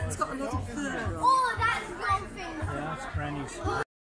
It's got a lot of fur on. Oh, that's one thing. Yeah, that's Granny's.